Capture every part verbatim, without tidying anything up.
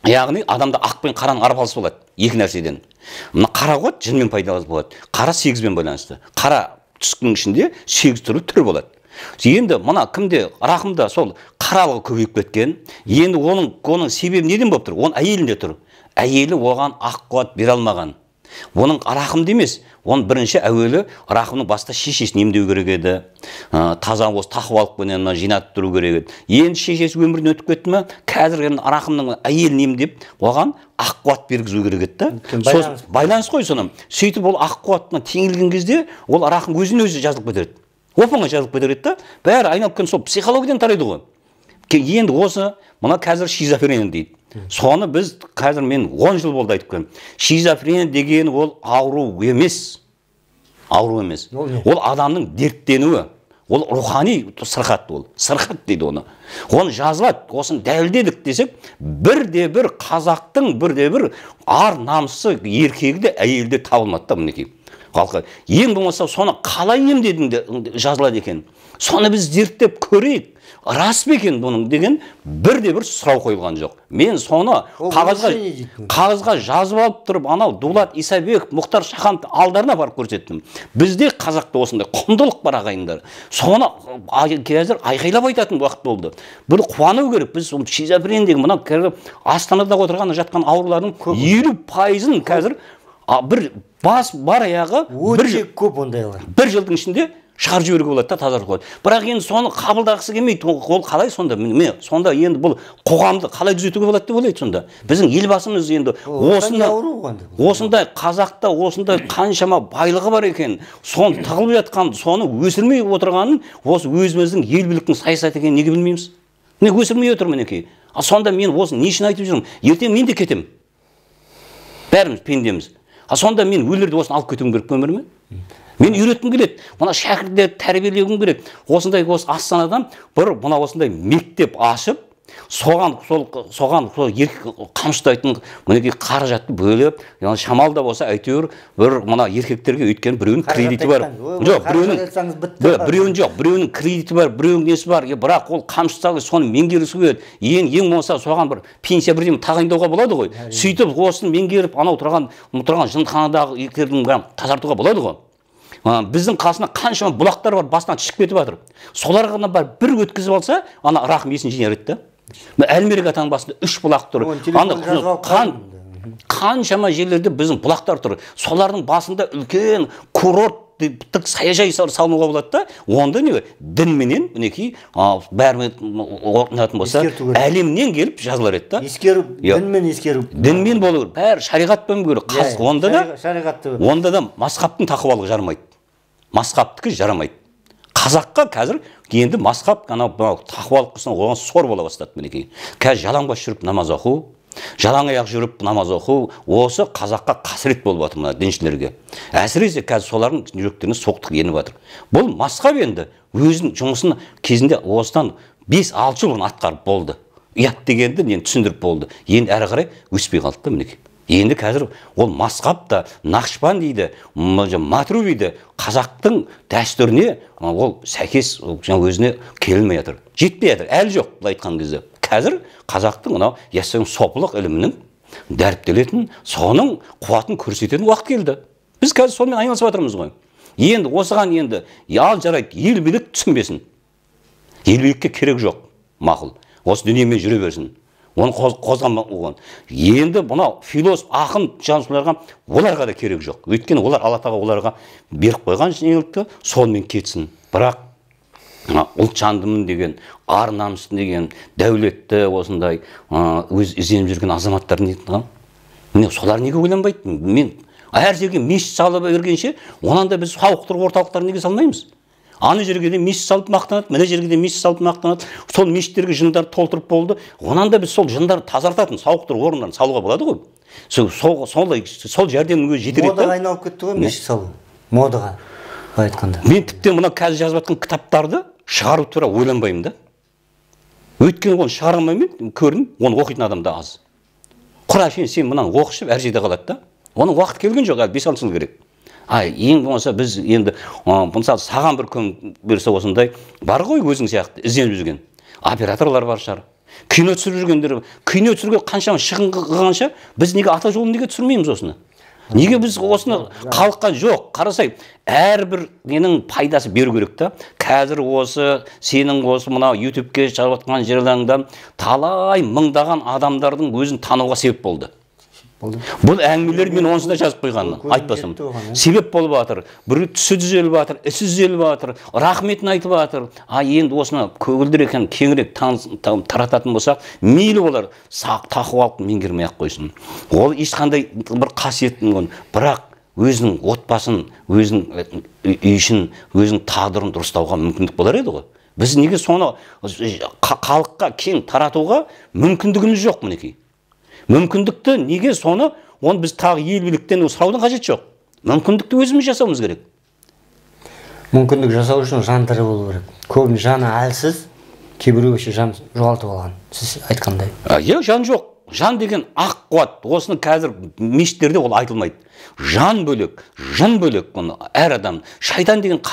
яғни адамда ақ пен қараның арпалысы болады екі нәрседен. Мына қара қуат жынмен пайдаланылады болады. Қара сегізбен байланысты. Қара түстің ішінде сегіз түрлі түр болады. Енді мына кімде рахымда сол қаралығы көбейіп кеткен. Енді оның оның себебі неден болып тұр? Оның әйелінде тұр. Әйелі оған ақ қуат бере алмаған. Оның рахымды емес. Оның бірінші әуелі рахымның баста шешесін емдеу керек еді. Таза осы тақуалықпен жинатып тұру керек еді. Енді шешесі өмірден өтіп кетті ме, қазір рахымның әйелін емдеп, оған ақ қуат бергізу керек еді. Байланыс қой соны. Сөйтіп ол ақ қуатына теңелген кезде ол рахым өзін өзі жазылып кетеді. Оп-оңай жазылып кетеді. Бәрі айналып кеткен сол психологиядан тарайды ғой. Енді осы мына қазір шизофрения дейді. Соны біз қазір мен он жыл болды айтып келемін. Шизофрения деген ол ауру емес. Ауру емес. Ол адамның дерттенуі. Ол рухани сырқат ол. Сырқат дейді оны. Оны жазылады. Осын дәлелдедік десек, бірде бір қазақтың бірде бір ар намысы еркегі де әйелі де табылмады да мінекей. Халқы ең болмаса соны қалай емдедің жазылады екен. Соны біз зерттеп көрейік. Рас па екен бұның деген бірде бір сұрау қойылған жоқ. Мен соны қағазға қағазға жазып алып тұрып, анау Дулат Исабеков, Мұхтар Шаханов алдарына барып көрсеттім. Бізде қазақта осындай құндылық бар ағайындар. Соны қазір айқайлап айтатын уақыт болды. Бір қуану керек. Біз шизофрения деген мына Астанада отырған жатқан аурулардың елу пайызын қазір бір бас бар аяғы өте көп ондайлар. Бір жылдың ішінде шығарып жіберуге болады да, тазартуға болады. Бірақ енді соны қабылдағысы келмейді. Ол қалай сонда? Міне, сонда енді бұл қоғамды қалай түзетуге болады деп ойлайды сонда. Біздің елбасымыз енді осындай қазақта осындай қаншама байлығы бар екен, соны тығылып жатқан, соны өсірмей отырғанын, осы өзіміздің ел биліктің саясаты екенін неге білмейміз? Міне өсірмей отыр мінекей. А сонда мен осыны не үшін айтып жүрмін? Ертең мен де кетемін. Бәріміз пендеміз. А сонда мен өлерді осыны алып кетуім керек өміріме? Мен үйреткім келеді. Мына шәкірттерді тәрбиелеуім керек. Осындай осы Астанадан бір мына осындай мектеп ашып, соған сол соған сол еркек қамшытайтын мінекей қаражатты бөліп, яғни шамал да болса әйтеуір бір мына еркектерге өйткені біреуінің кредиті бар. Жоқ, біреуінің біреуінің жоқ, біреуінің кредиті бар, біреуінің несі бар. Бірақ ол қамшытса соны меңгерісі келеді. Ең ең болса соған бір пенсия бірден тағайындауға болады ғой. Сөйтіп осыны меңгеріп, анау тұрған тұрған жындыханадағы еркектердің тазартуға болады ғой. Біздің қасына қаншама бұлақтар бар, басынан шықып кетіп жатыр. Соларға ғана бар бір өткізіп алса, ана рахым есін жинар еді. Әлмерек атаның басында үш бұлақ тұр. Қаншама жерлерде біздің бұлақтар тұр. Солардың басында үлкен курорттық саяжай салынуға болады да, онда не дінменен мінекей бәрі орнататын болса, әлемнен келіп жазылар еді да. Ескеру, дінмен ескеру. Дінмен болу керек, бәрі шариғатпен болу керек. Онда да онда да масхабтың тақуалығы жарамайды. Масхабтікі жарамайды. Қазаққа қазір енді масхаб анау тақуалық қылсын, оған сор бола бастады мінекей. Қазір жалаңбас жүріп намаз оқу, жалаң аяқ жүріп намаз оқу, осы қазаққа қасірет болып жатыр мына діншілерге. Әсіресе қазір солардың жүректеріне соқтық еніп жатыр. Бұл масхаб енді өзінің жұмысын кезінде осыдан бес алты жыл атқарып болды. Ұят дегенді енді түсіндіріп болды. Енді әрі қарай өспей қалды да мінекей. Енді қазір ол масхаб да, Нақшбан дейді, Матру дейді, қазақтың дәстүріне ол сәйкес өзіне келмей жатыр. Жетпей жатыр, әлі жоқ бұл айтқан кезде. Қазір қазақтың мынау яссауи сопылық ілімінің дәріптелетін, соның қуатын көрсететін уақыт келді. Біз қазір сонымен айналысып жатырмыз ғой. Енді осыған енді ал жарайды, ел билік түсінбесін. Ел билікке керек жоқ, мақұл. Осы дүниемен жүре берсін. Оны қозған оған. Енді мынау философ, ақын жансуларға оларға да керек жоқ. Өйткені олар Алла тағала оларға беріп қойған жеңілдікті, сонымен кетсін. Бірақ ұлт жандымын деген, ар намысын деген, дәулетті осындай өз ізденіп жүрген азаматтар не етті? Міне солар неге ойланбайды? Мен әр жерге мешіт салып бергенше, онан да біз сауықтыру орталықтарын неге салмаймыз? Аны жерге де мешіт салып мақтанады, мына жерге де мешіт салып мақтанады. Сол мешіттерге жындар толтырып болды. Онан да біз сол жындарды тазартатын сауықтыру орындарын салуға болады ғой. Сол сол жәрдемнің өзі жетер еді. Модаға айналып кетті ғой мешіт салу. Модаға айтқанда. Мен тіптен мына қазір жазып жатқан кітаптарды шығару тура ойланбаймын да. Өйткені оны шығара алмаймын, көрдім, оны оқитын адам да аз. Құрашен сен мынаны оқып әр жерде қалады да. Оның уақыт келген жоқ, әлі бес алты жыл керек. Ай, ең болмаса біз енді мысалы саған бір күн берсе осындай бар ғой өзің сияқты ізденіп жүрген. Операторлар бар шығар. кино түсіріп жүргендер, кино түсіруге қаншама шығын қылғанша біз неге ата жолын неге түсірмейміз осыны? Неге біз осыны халыққа жоқ, қарасай, әрбір ненің пайдасы беру керек та. Қазір осы сенің осы мына ютубке шығып жатқан жерлеріңден талай мыңдаған адамдардың өзін тануға себеп болды. Бұл әңгімелер мен онсында жазып қойғанмын, айтпасам. Себеп болып жатыр. Бір түсі түзеліп жатыр, ісі түзеліп жатыр, рахметін айтып жатыр. А енді осыны көгілдір екен кеңірек тарататын болсақ, мейлі олар сақ тақуалық меңгермей-ақ қойсын. Ол ешқандай бір қасиетін, бірақ өзінің отбасын, өзінің үйшін, өзінің тағдырын дұрыстауға мүмкіндік болар еді ғой. Біз неге соны халыққа кең таратуға мүмкіндігіміз жоқ мінекей. Мүмкіндікті неге соны, оны біз тағы ел биліктен сұраудың қажет жоқ. Мүмкіндікті өзіміз жасауымыз керек. Мүмкіндік жасау үшін жан тірі болу керек. Көбіне жаны әлсіз, кейбіреу еще жан жоғалтып алған. Сіз айтқандай. Иә, жан жоқ. Жан деген ақ қуат. Осыны қазір мешіттерде ол айтылмайды. Жан бөлек, жын бөлек оны әр адам. Шайтан деген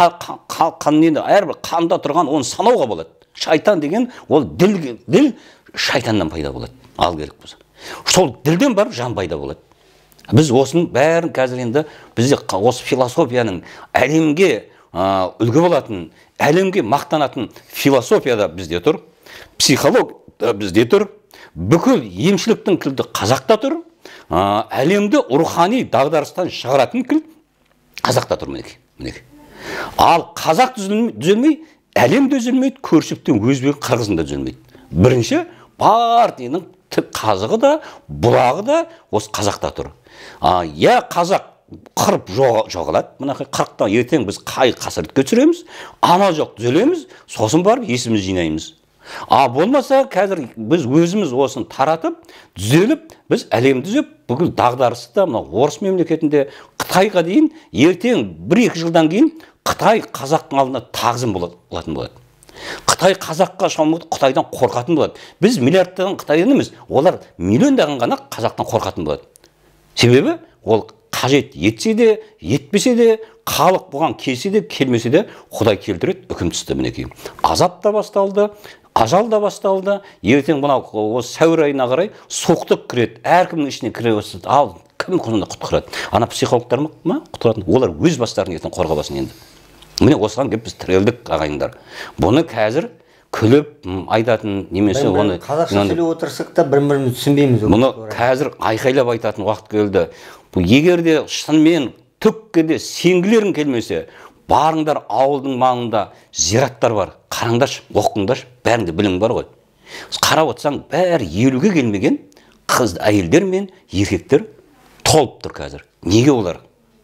әрбір қанда тұрған оны санауға болады. Шайтан деген ол діл, діл шайтаннан пайда болады. Ал керек болса. Сол ділден барып жан пайда болады. Біз осының бәрін қазір енді бізде осы философияның әлемге үлгі болатын, әлемге мақтанатын философияда бізде тұр, психология бізде тұр, бүкіл емшіліктің кілті қазақта тұр, әлемді рухани дағдарыстан шығаратын кіл қазақта тұр мінекей. Ал қазақ түзелмей, әлем де түзелмейді, көршіліктен өзбек қырғызында түзелмейді. Бірінші бар денің тік қазығы да, бұлағы да осы қазақта тұр. Я қазақ қырып жоғалады, мына қырықтан ертең біз қай қасіретке түсіреміз, амал жоқ түзелеміз, сосын барып есіміз жинаймыз. А болмаса қазір біз өзіміз осыны таратып, түзеліп, біз әлемді түзеп, бүкіл дағдарысты мына орыс мемлекетінде Қытайға дейін ертең бір-екі жылдан кейін Қытай қазақтың алдында тағзым болатын болады. Қытай қазаққа шамықты Қытайдан қорқатын болады. Біз миллиардтаған Қытайдан емес, олар миллиондаған ғана қазақтан қорқатын болады. Себебі ол қажет етсе де, етпесе де, халық бұған келсе де, келмесе де, Құдай келтіреді, үкім түсті мінекей. Азап та басталды, ажал да басталды. Ертең мына осы сәуір айына қарай соқтық кіреді, әркімнің ішіне кіре бастайды. Ал кім құнында құтқарады? Ана психологтар ма құтқарады? Олар өз бастарын ертең қорғабасын енді. Міне осыған кеп біз тірелдік ағайындар. Бұны қазір күліп айтатын немесе оны қазақша сөйлеп отырсақ та бір-бірімізді түсінбейміз. Бұны қазір айқайлап айтатын уақыт келді. Егер де шынымен түкке де сенгілерің келмесе, барыңдар ауылдың маңында зираттар бар. Қараңдаршы, оқыңдаршы, бәрінде білім бар ғой. Қарап отырсаң, бәрі елуге келмеген қыз, әйелдер мен еркектер толып тұр қазір. Неге олар?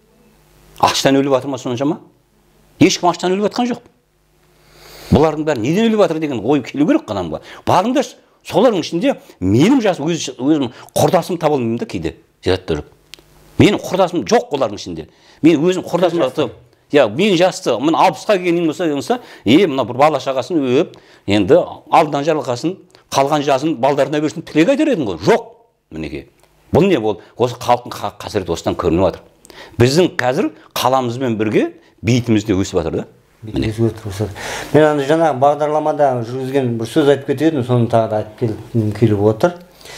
Аштан өліп жатыр ма соншама? Ешкім аштан өліп жатқан жоқ. Бұлардың бәрі неден өліп жатыр деген ой келу керек қанамға. Барыңдаршы, солардың ішінде менің жас өзім құрдасым таба алмаймын да кейде зираттар жоқ. Менің құрдасым жоқ олардың ішінде. Мен өзім құрдасым жатып, я мен жасты, мен алпысқа келгеннен болса, болса, е мына бір бала шағасын өп, енді алдынан жарылқасын, қалған жасын балдарына берсін тілек айтар едім ғой. Жоқ, мінекей. Бұл не бол? Осы халықтың қасіреті осыдан көрініп жатыр. Біздің қазір қаламызбен бірге бейітімізде өсіп жатыр да. Мен аны жаңа бағдарламада жүргізген бір сөз айтып кетедім, соны тағы да айтып келіп отыр.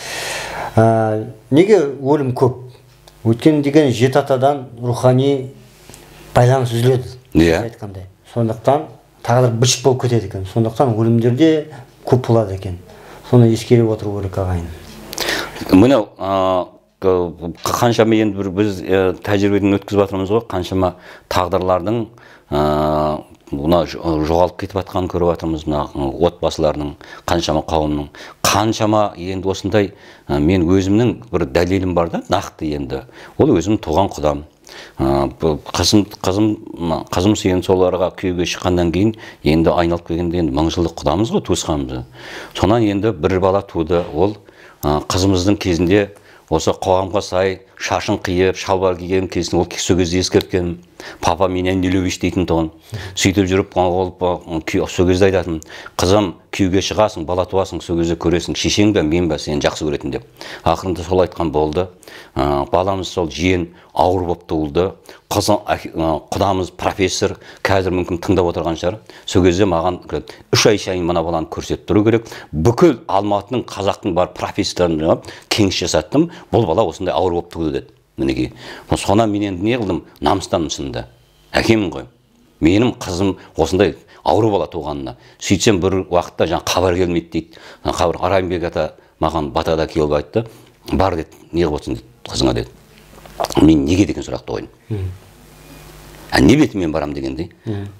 Неге өлім көп? Өткен деген жеті атадан рухани байланыс үзіледі. Айтқандай. Сондықтан тағдыр бішік болып кетеді екен. Сондықтан өлімдерде көп болады екен. Соны ескеріп отыру керек ағайын. Міне қаншама енді біз тәжірибеден өткізіп жатырмыз ғой, қаншама тағдырлардың мына жоғалып кетіп жатқанын көріп жатырмыз, мына отбасыларының, қаншама қауымның, қаншама енді осындай мен өзімнің бір дәлелім бар да, нақты енді. Ол өзім туған құдам. Қызым қызым сүйген соларға күйеуге шыққаннан кейін енді айналып келгенде енді мың жылдық құдамыз ғой, туысқанымыз. Сонан енді бір бала туды. Ол қызымыздың кезінде осы қоғамға сай шашын қиып шалбар киген кезінде ол сол кезде ескерткен, папа меня не любишь дейтін тұғын. Сөйтіп жүріп ол сол кезде айтатын, қызым күйеуге шығасың, бала туасың, сол кезде көресің, шешең бе мен бе сені жақсы көретін деп. Ақырында сол айтқан болды. Баламыз сол жиен ауыр болып туылды. Қызым құдамыз профессор, қазір мүмкін тыңдап отырған шығар. Сол кезде маған үш ай сайын мына баланы көрсетіп тұру керек. Бүкіл Алматының қазақтың бар профессорларын кеңес жасаттым. Бұл бала осындай ауыр болып туылды деді. Мінекей. Соны мен енді не қылдым? Намыстаным шынында. Әкемін ғой. Менің қызым осындай ауыр бала туғанына. Сөйтсем бір уақытта жаңа хабар келмейді дейді. Хабар Арайымбек ата маған батада келіп айтты. Бар деді, не болсын деді, қызыңа деді. Мен неге деген сұрақты қойдым. А не бетімен барам дегендей.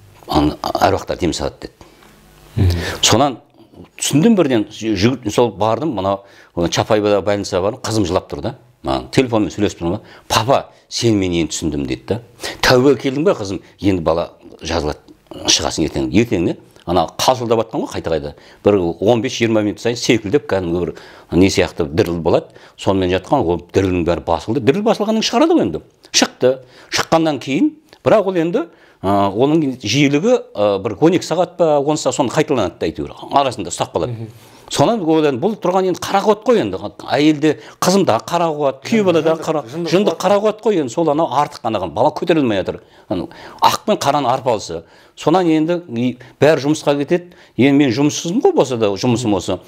Әруақтар дем салады деді. Сонан түсіндім бірден, сол бардым, мына Чапайбада больницаға бардым, қызым жылап тұр да. Телефонмен сөйлесіп тұрмын ба? Папа, сен мен енді түсіндім деді да. Тәубеге келдің бе қызым? Енді бала жазылады, шығасың ертең. Ертең не? Ана қалшылдап жатқан ғой қайта-қайта. Бір он бес жиырма минут сайын секілдеп кәдімгі бір не сияқты діріл болады. Сонымен жатқан ол дірілдің бәрі басылды. Діріл басылғаннан шығарады ғой енді. Шықты. Шыққаннан кейін, бірақ ол енді оның жиілігі бір он екі сағат па, он сағат соны қайталанады әйтеуір. Арасында ұстап қалады. Сонан бұл тұрған енді қара қуат қой енді. Әйелде қызымда қара қуат, күйеу балада қара, жынды қара қуат қой енді. Сол анау артық анаған бала көтерілмей жатыр. Ақ пен қараның арпалысы. Сонан енді бәрі жұмысқа кетеді. Енді мен жұмыссызмын ғой болса да, жұмысым осы.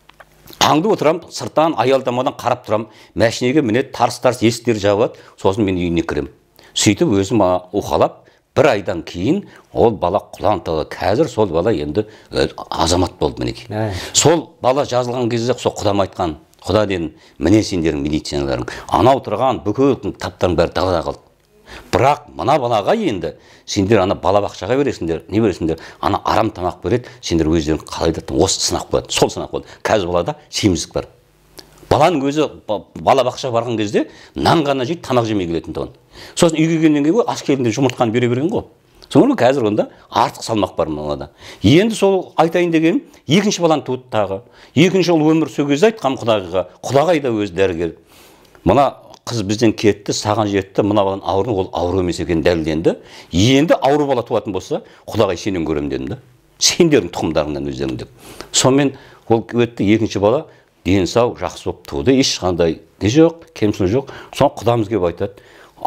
Аңды отырам, сырттан аялдамадан қарап тұрам. Мәшинеге мінеді, тарс-тарс есіктер жабылады. Сосын мен үйіне кірем. Сөйтіп өзім уқалап, бір айдан кейін ол бала құлантығы. Қазір сол бала енді азамат болды мінекей. Сол бала жазылған кезде сол құдам айтқан, құда дедім, міне сендердің медициналарың. Анау тұрған бүкіл таптарың бәрі далада қалды. Бірақ мына балаға енді сендер ана балабақшаға бересіңдер, не бересіңдер, ана арам тамақ береді, сендер өздерің қалай даттың, осы сынақ болады, сол сынақ болады. Қазір балада семіздік бар. Баланың өзі балабақша барған кезде нан ғана жейді, тамақ жемей келетін тұғын. Сосын үйге келгеннен кейін ас келгенде жұмыртқаны бере берген ғой. Соңғы қазір онда артық салмақ бар балада. Енді сол айтайын деген екінші баланы туды тағы. Екінші ол өмір сол кезде айтқан құдағиға, құдағай да өзі дәрігер. Мына қыз бізден кетті, саған жетті, мына баланың ауырын, ол ауру емес екенін дәлелденді. Енді ауру бала туатын болса, құдағай сенен көрем дедім да. Сендердің тұқымдарыңнан өздерің деп. Сонымен ол өтті, екінші бала дені сау, жақсы болып туды, ешқандай не жоқ, кемшілік жоқ. Соң құдамыз келіп айтады,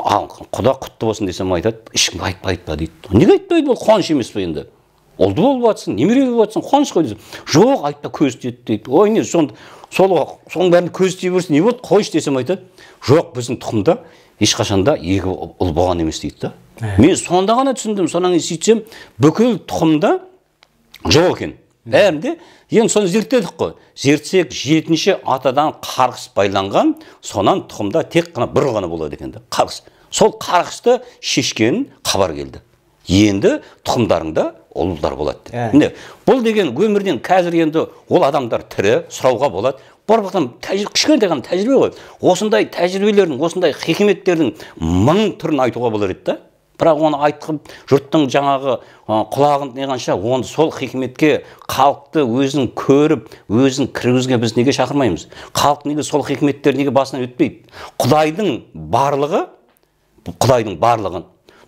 құда құтты болсын десем айтады, ешкім айтпа айтпа дейді. Неге айтпайды, ол қуаныш емес пе енді? Олды болып жатсың, немере болып жатсың, қуаныш қой десем. Жоқ, айтпа көз тиеді дейді. Ой, не, соның бәрін көз тие берсін, не болды, қойшы десем айтады. Жоқ, біздің тұқымда ешқашанда екі ұл болған емес дейді да. Мен сонда ғана түсіндім, сонан кейін сөйтсем, бүкіл тұқымда жоқ екен. Бәрінде, енді соны зерттедік қой. Зертсек жетінші атадан қарғыс байланған, сонан тұқымда тек қана бір ғана болады екен да, қарғыс. Сол қарғысты шешкен хабар келді. Енді тұқымдарыңда ұлдар болады. Міне, бұл деген өмірден қазір енді ол адамдар тірі, сұрауға болады. Барбақтан кішкентай ғана тәжірибе ғой. Осындай тәжірибелердің, осындай хикметтердің мың түрін айтуға болар еді да. Бірақ оны айтқым, жұрттың жаңағы құлағын неғанша, оны сол хикметке халықты өзін көріп, өзін кіргізге біз неге шақырмаймыз? Халық неге сол хикметтер неге басынан өтпейді? Құдайдың барлығы, Құдайдың барлығын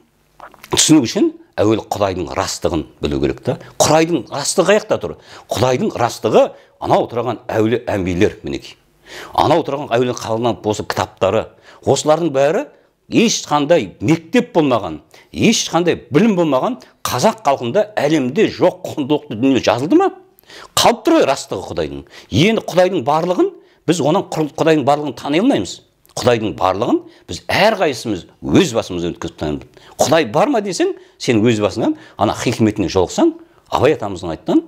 түсіну үшін әуелі Құдайдың растығын білу керек та. Құдайдың растығы қаяқта тұр? Құдайдың растығы анау отырған әулие әмбиелер мінекей. Анау отырған әулие қалған осы кітаптары, осылардың бәрі ешқандай мектеп болмаған, ешқандай білім болмаған қазақ халқында әлемде жоқ құндылықты дүние жазылды ма? Қалып тұр ғой растығы Құдайдың. Енді Құдайдың барлығын біз оның Құдайдың барлығын тани алмаймыз. Құдайдың барлығын біз әрқайсымыз өз басымыздан өткізіп танымыз. Құдай бар ма десең, сен өз басыңнан ана хикметіне жолықсаң, Абай атамыздың айтқан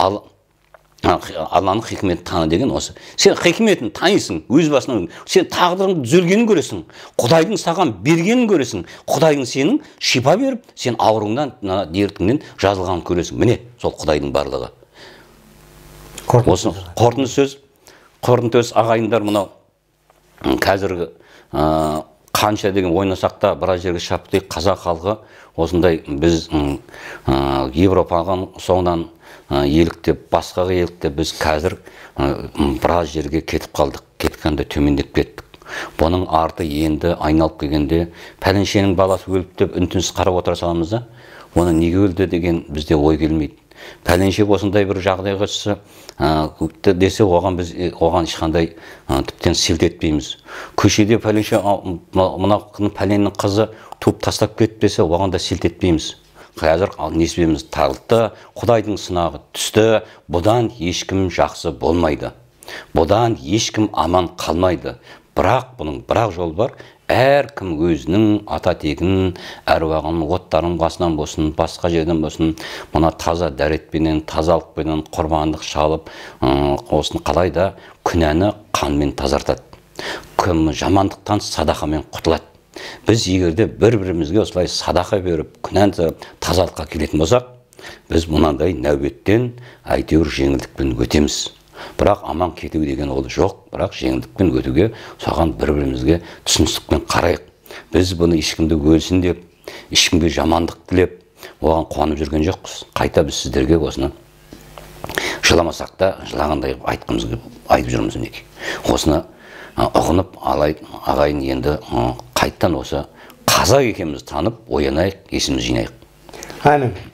Алланың хикметін таны деген осы. Сен хикметін танисың, өз басынан, сен тағдырың түзелгенін көресің, Құдайдың саған бергенін көресің, Құдайдың сенің шипа беріп, сен ауруыңнан, дертіңнен жазылғанын көресің. Міне, сол Құдайдың барлығы. Осы қорытынды сөз, қорытынды сөз ағайындар мынау қазіргі қанша деген ойнасақ та біраз жерге шаптық қазақ халқы осындай біз Европаға соңынан еліктеп, басқаға еліктеп біз қазір біраз жерге кетіп қалдық, кеткенде төмендеп кеттік. Бұның арты енді айналып келгенде пәленшенің баласы өліп деп үн-түнсіз қарап отыра саламыз да, оны неге өлді деген бізде ой келмейді. Пәленше осындай бір жағдайға түссе десе, оған біз оған ешқандай тіптен селт етпейміз. Көшеде пәленше мына пәленнің қызы туып тастап кетпесе, оған да селт етпейміз. Қазір несібеміз тағылды, Құдайдың сынағы түсті, бұдан ешкім жақсы болмайды. Бұдан ешкім аман қалмайды. Бірақ бұның бірақ жол бар. Әркім өзінің ата тегін, әруағын, оттарын басынан болсын, басқа жерден болсын, мұна таза дәретпенен, тазалықпенен құрбандық шалып, осын қалай да күнәні қанмен тазартады. Кім жамандықтан садақамен құтылады. Біз егерде бір-бірімізге осылай садақа беріп, күнәні тазалыққа келетін болсақ, біз мұнандай нәубеттен әйтеуір жеңілдікпен өтеміз. Бірақ аман кету деген ол жоқ, бірақ жеңілдікпен өтуге, соған бір-бірімізге түсіністікпен қарайық. Біз бұны ешкімді өлсін деп, ешкімге жамандық тілеп, оған қуанып жүрген жоқпыз. Қайта біз сіздерге осыны жыламасақ та жылағандай айтқымыз айтып жүрміз мінекей. Осыны ұғынып ағайын енді қайттан осы қазақ екенімізді танып, оянайық, есімізді жинайық. Амин.